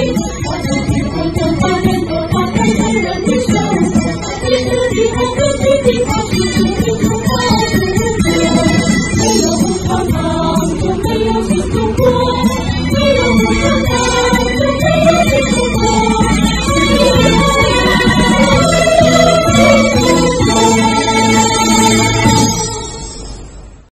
把自己活成把人都把太太人的手，把你的地方都去地方去，去出发没有不常常，就没有新中国，没有不常常。